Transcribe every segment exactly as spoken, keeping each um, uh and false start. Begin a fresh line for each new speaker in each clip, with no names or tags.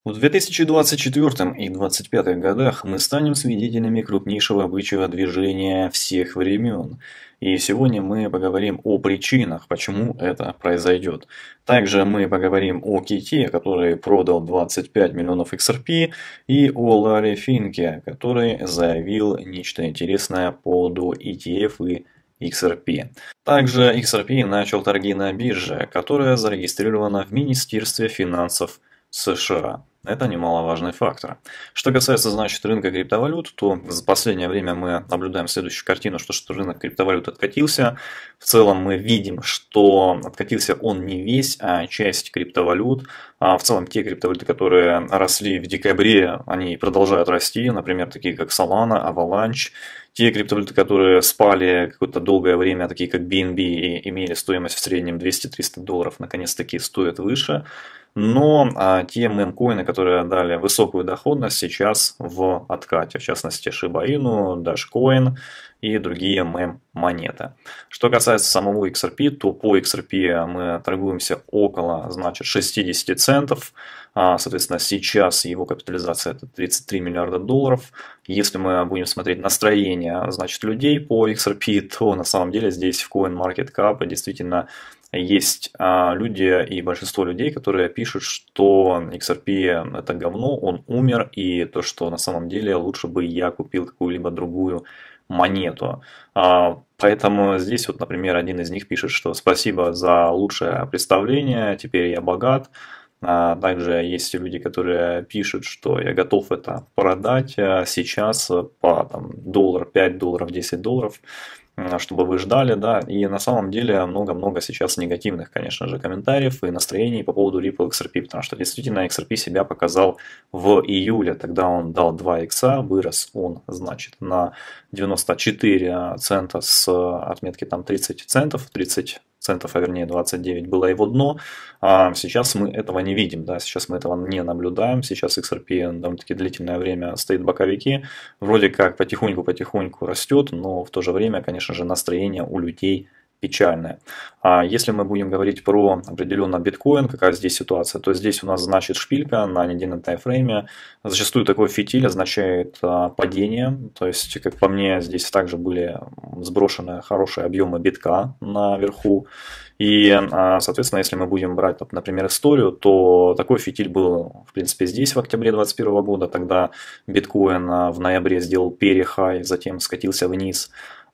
В две тысячи двадцать четвёртом и две тысячи двадцать пятом годах мы станем свидетелями крупнейшего бычьего движения всех времен. И сегодня мы поговорим о причинах, почему это произойдет. Также мы поговорим о Ките, который продал двадцать пять миллионов икс эр пи, и о Ларри Финке, который заявил нечто интересное по поводу и ти эф и икс эр пи. Также икс эр пи начал торги на бирже, которая зарегистрирована в Министерстве финансов США. Это немаловажный фактор. Что касается, значит, рынка криптовалют, то в последнее время мы наблюдаем следующую картину, что, что рынок криптовалют откатился. В целом мы видим, что откатился он не весь, а часть криптовалют. А в целом те криптовалюты, которые росли в декабре, они продолжают расти, например, такие как Solana, Avalanche. Те криптовалюты, которые спали какое-то долгое время, такие как би эн би, и имели стоимость в среднем двести-триста долларов, наконец-таки стоят выше. Но а, те мемкоины, которые дали высокую доходность, сейчас в откате. В частности, Shiba Inu, Dashcoin и другие мем-монеты. Что касается самого икс эр пи, то по икс эр пи мы торгуемся около, значит, шестьдесят центов. А, соответственно, сейчас его капитализация это тридцать три миллиарда долларов. Если мы будем смотреть настроение, значит, людей по икс эр пи, то на самом деле здесь в CoinMarketCap действительно есть а, люди и большинство людей, которые пишут, что икс эр пи это говно, он умер, и то, что на самом деле лучше бы я купил какую-либо другую монету. А, поэтому здесь вот, например, один из них пишет, что спасибо за лучшее представление, теперь я богат. А, также есть люди, которые пишут, что я готов это продать сейчас по там, доллар, пять долларов, десять долларов. Чтобы вы ждали, да, и на самом деле много-много сейчас негативных, конечно же, комментариев и настроений по поводу Ripple икс эр пи, потому что действительно икс эр пи себя показал в июле, тогда он дал два икса, вырос он, значит, на девяносто четыре цента с отметки там тридцать центов, тридцать центов, а вернее двадцать девять было его дно, а сейчас мы этого не видим, да, сейчас мы этого не наблюдаем, сейчас икс эр пи довольно-таки длительное время стоит в боковике, вроде как потихоньку-потихоньку растет, но в то же время, конечно же, настроение у людей печальное. А если мы будем говорить про определенно биткоин, какая здесь ситуация, то здесь у нас значит шпилька на недельном таймфрейме. Зачастую такой фитиль означает а, падение. То есть, как по мне, здесь также были сброшены хорошие объемы битка наверху. И, а, соответственно, если мы будем брать, например, историю, то такой фитиль был, в принципе, здесь в октябре две тысячи двадцать первого года. Тогда биткоин в ноябре сделал перехай, затем скатился вниз.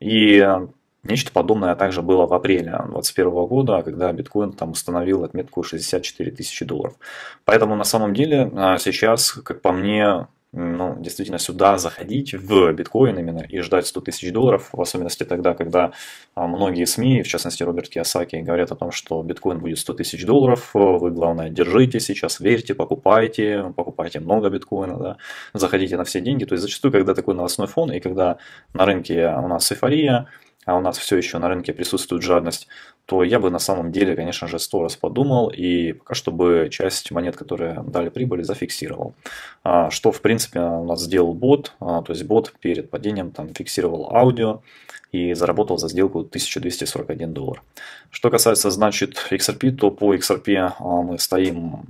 И нечто подобное также было в апреле две тысячи двадцать первого года, когда биткоин там установил отметку шестьдесят четыре тысячи долларов. Поэтому на самом деле сейчас, как по мне, ну, действительно сюда заходить в биткоин именно и ждать сто тысяч долларов, в особенности тогда, когда многие СМИ, в частности Роберт Кийосаки, говорят о том, что биткоин будет сто тысяч долларов, вы, главное, держите сейчас, верьте, покупайте, покупайте много биткоина, да, заходите на все деньги. То есть зачастую, когда такой новостной фон и когда на рынке у нас эйфория, а у нас все еще на рынке присутствует жадность, то я бы на самом деле, конечно же, сто раз подумал и пока что бы часть монет, которые дали прибыль, зафиксировал. Что, в принципе, у нас сделал бот, то есть бот перед падением там фиксировал аудио и заработал за сделку тысячу двести сорок один доллар. Что касается, значит, икс эр пи, то по икс эр пи мы стоим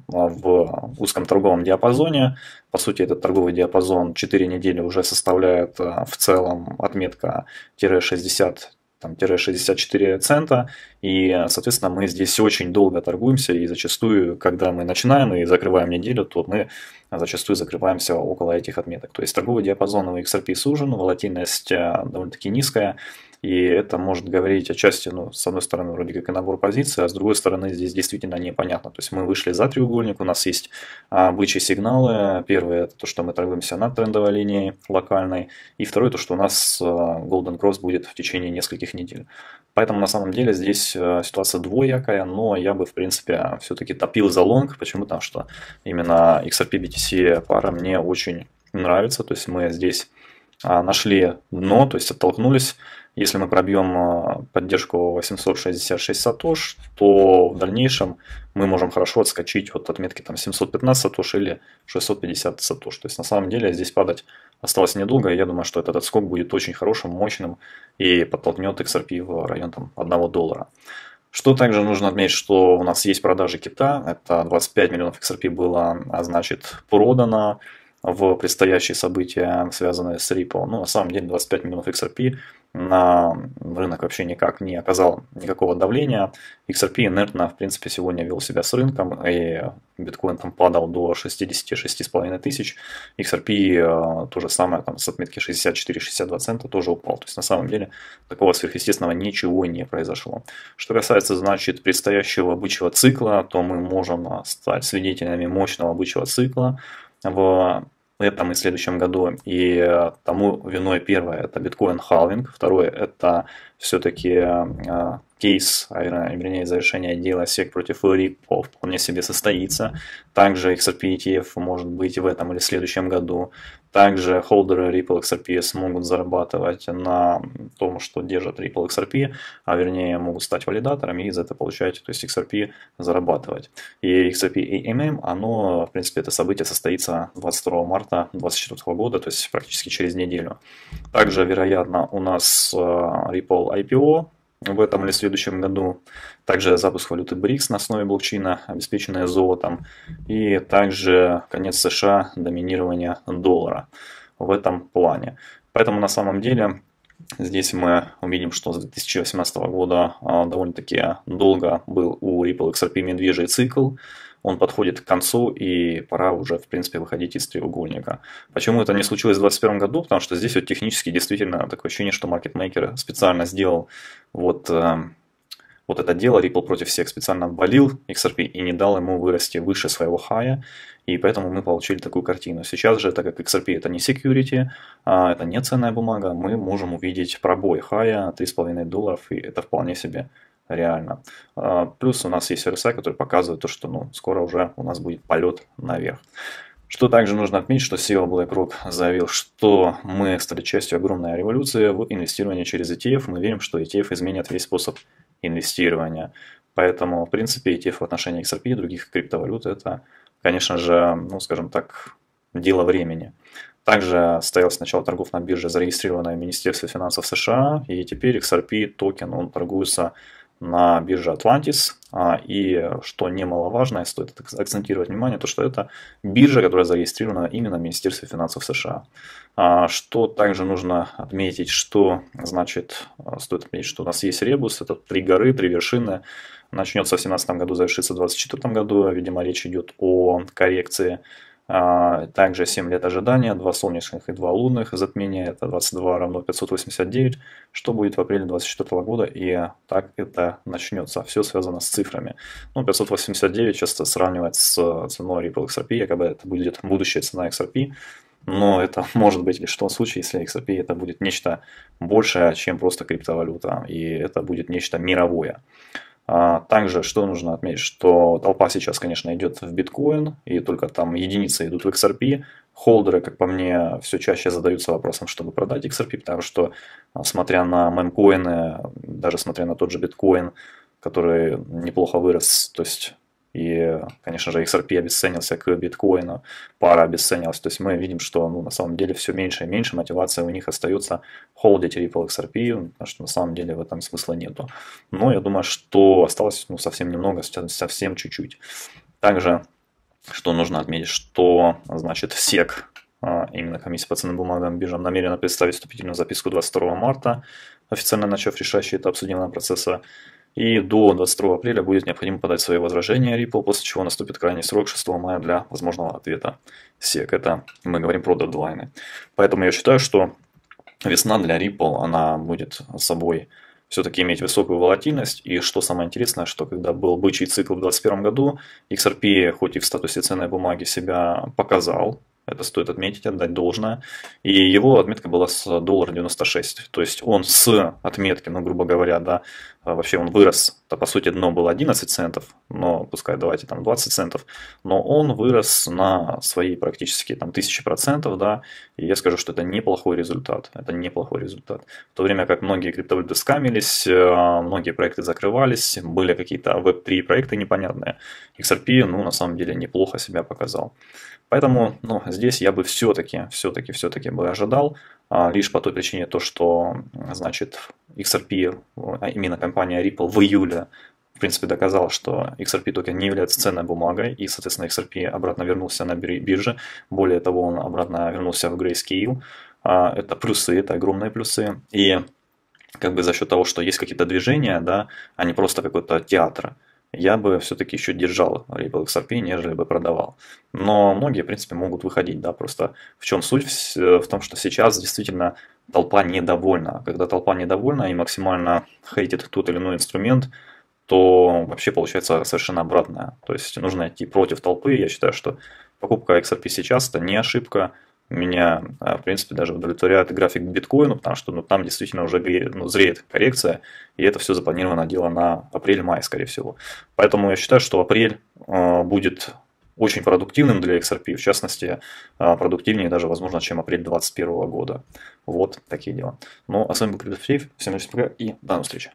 в узком торговом диапазоне. По сути, этот торговый диапазон четыре недели уже составляет в целом отметка шестьдесят шестьдесят четыре цента, и, соответственно, мы здесь очень долго торгуемся, и зачастую, когда мы начинаем и закрываем неделю, то мы зачастую закрываемся около этих отметок. То есть торговый диапазон у икс эр пи сужен, волатильность довольно-таки низкая, и это может говорить отчасти, ну, с одной стороны, вроде как и набор позиций, а с другой стороны, здесь действительно непонятно. То есть мы вышли за треугольник, у нас есть а, бычьи сигналы. Первое, это то, что мы торгуемся на трендовой линии локальной. И второе, то, что у нас а, Golden Cross будет в течение нескольких недель. Поэтому на самом деле здесь а, ситуация двоякая, но я бы, в принципе, все-таки топил за лонг. Почему? Потому что именно икс эр пи би ти си пара мне очень нравится. То есть мы здесь а, нашли дно, то есть оттолкнулись. Если мы пробьем поддержку восемьсот шестьдесят шесть сатош, то в дальнейшем мы можем хорошо отскочить от отметки там, семьсот пятнадцать сатош или шестьсот пятьдесят сатош. То есть на самом деле здесь падать осталось недолго, и я думаю, что этот отскок будет очень хорошим, мощным и подтолкнет икс эр пи в район там, одного доллара. Что также нужно отметить, что у нас есть продажи кита, это двадцать пять миллионов икс ар пи было, а значит, продано в предстоящие события, связанные с Ripple. Ну, на самом деле, двадцать пять миллионов икс ар пи на рынок вообще никак не оказал никакого давления. икс ар пи инертно, в принципе, сегодня вел себя с рынком, и биткоин там падал до шестидесяти шести с половиной тысяч. икс ар пи э, то же самое, там, с отметки шестьдесят четыре — шестьдесят два цента тоже упал. То есть, на самом деле, такого сверхъестественного ничего не произошло. Что касается, значит, предстоящего бычьего цикла, то мы можем стать свидетелями мощного бычьего цикла в этом и следующем году. И тому виной первое — это биткоин халвинг, второе — это все-таки э, кейс, а вернее завершение дела сек против Ripple вполне себе состоится. Также икс ар пи и ти эф может быть в этом или в следующем году. Также холдеры Ripple икс ар пи смогут зарабатывать на том, что держат Ripple икс ар пи, а вернее могут стать валидаторами и за это получать, то есть икс ар пи зарабатывать. И икс ар пи эй эм эм, оно, в принципе, это событие состоится двадцать второго марта две тысячи двадцать четвёртого года, то есть практически через неделю. Также, вероятно, у нас Ripple ай пи о в этом или следующем году. Также запуск валюты брикс на основе блокчейна, обеспеченная золотом. И также конец США, доминирование доллара в этом плане. Поэтому на самом деле здесь мы увидим, что с две тысячи восемнадцатого года довольно-таки долго был у Ripple икс ар пи медвежий цикл. Он подходит к концу, и пора уже, в принципе, выходить из треугольника. Почему это не случилось в две тысячи двадцать первом году? Потому что здесь вот технически действительно такое ощущение, что маркетмейкер специально сделал вот, э, вот это дело, Ripple против всех, специально обвалил икс ар пи и не дал ему вырасти выше своего хая, и поэтому мы получили такую картину. Сейчас же, так как икс ар пи это не security, а это не ценная бумага, мы можем увидеть пробой хая три с половиной долларов, и это вполне себе реально. Плюс у нас есть эр эс ай, который показывает то, что ну, скоро уже у нас будет полет наверх. Что также нужно отметить, что си и о BlackRock заявил, что мы стали частью огромной революции в инвестировании через и ти эф. Мы верим, что и ти эф изменят весь способ инвестирования. Поэтому, в принципе, и ти эф в отношении икс ар пи и других криптовалют — это, конечно же, ну, скажем так, дело времени. Также состоялась начало торгов на бирже, зарегистрированная в Министерстве финансов США, и теперь икс ар пи токен, он торгуется на бирже Atlantis, и что немаловажно, стоит акцентировать внимание, то что это биржа, которая зарегистрирована именно в Министерстве финансов США. Что также нужно отметить, что значит, стоит отметить, что у нас есть ребус, это три горы, три вершины, начнется в две тысячи семнадцатом году, завершится в две тысячи двадцать четвёртом году, видимо, речь идет о коррекции. Также семь лет ожидания, два солнечных и два лунных затмения, это двадцать два равно пятьсот восемьдесят девять, что будет в апреле две тысячи двадцать четвёртого года, и так это начнется. Все связано с цифрами. Ну, пятьсот восемьдесят девять часто сравнивать с ценой Ripple икс ар пи, якобы это будет будущая цена икс ар пи, но это может быть лишь в том случае, если икс ар пи это будет нечто большее, чем просто криптовалюта, и это будет нечто мировое. Также, что нужно отметить, что толпа сейчас, конечно, идет в биткоин, и только там единицы идут в икс ар пи. Холдеры, как по мне, все чаще задаются вопросом, чтобы продать икс ар пи, потому что, смотря на мемкоины, даже смотря на тот же биткоин, который неплохо вырос, то есть, и, конечно же, икс ар пи обесценился к биткоину, пара обесценилась, то есть мы видим, что ну, на самом деле все меньше и меньше мотивация у них остается холдить Ripple икс ар пи, потому что на самом деле в этом смысла нету. Но я думаю, что осталось ну, совсем немного, совсем чуть-чуть. Также, что нужно отметить, что значит сек, именно комиссия по ценным бумагам биржам, намерена представить вступительную записку двадцать второго марта, официально начав решающий этап судебного процесса. И до двадцать второго апреля будет необходимо подать свои возражения Ripple, после чего наступит крайний срок шестого мая для возможного ответа сек. Это мы говорим про дедлайны. Поэтому я считаю, что весна для Ripple, она будет с собой все-таки иметь высокую волатильность. И что самое интересное, что когда был бычий цикл в две тысячи двадцать первом году, икс ар пи хоть и в статусе ценной бумаги себя показал, это стоит отметить, отдать должное. И его отметка была с доллара девяносто шесть. То есть он с отметки, ну, грубо говоря, да, вообще он вырос. То, по сути, дно было одиннадцать центов, но пускай давайте там двадцать центов. Но он вырос на свои практически там тысячи процентов, да. И я скажу, что это неплохой результат. Это неплохой результат. В то время как многие криптовалюты скамились, многие проекты закрывались, были какие-то веб три проекты непонятные. икс ар пи, ну, на самом деле, неплохо себя показал. Поэтому ну, здесь я бы все-таки, все-таки, все-таки бы ожидал, а, лишь по той причине, то, что значит икс ар пи, а именно компания Ripple в июле в принципе, доказал, что икс ар пи токен не является ценной бумагой, и, соответственно, икс ар пи обратно вернулся на бирже. Более того, он обратно вернулся в Grayscale. Это плюсы, это огромные плюсы. И как бы за счет того, что есть какие-то движения, да, а не просто какой-то театр, я бы все-таки еще держал Ripple икс ар пи, нежели бы продавал. Но многие, в принципе, могут выходить, да, просто в чем суть? В том, что сейчас действительно толпа недовольна. Когда толпа недовольна и максимально хейтит тот или иной инструмент, то вообще получается совершенно обратное. То есть нужно идти против толпы. Я считаю, что покупка икс ар пи сейчас это не ошибка. Меня, в принципе, даже удовлетворяет график биткоина, потому что ну, там действительно уже ну, зреет коррекция, и это все запланировано дело на апрель-май, скорее всего. Поэтому я считаю, что апрель э, будет очень продуктивным для икс ар пи, в частности, э, продуктивнее даже, возможно, чем апрель две тысячи двадцать первого года. Вот такие дела. Ну, а с вами был Криптофеев, всем пока и до новых встреч.